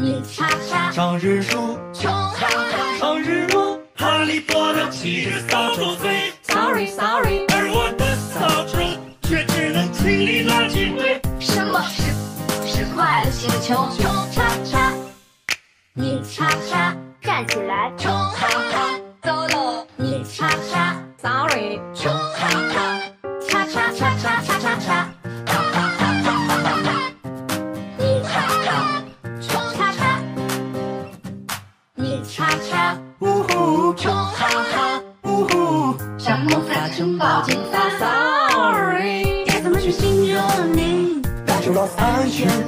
你叉叉， 长日树， 穷哈哈， 长日落，哈利波特骑着扫帚飞。 Sorry Sorry， 而我的扫帚却只能清理垃圾堆。 什么是快乐星球？穷叉叉，你叉叉，站起来，穷哈哈，走喽，你叉叉 ，Sorry， 穷哈哈，叉叉叉叉叉叉叉。你叉叉，穷叉叉，你叉叉， 呜呼， 穷哈哈， 呜呼， 像魔法城堡进发 ，Sorry， 该怎么去形容你？ 感受到安全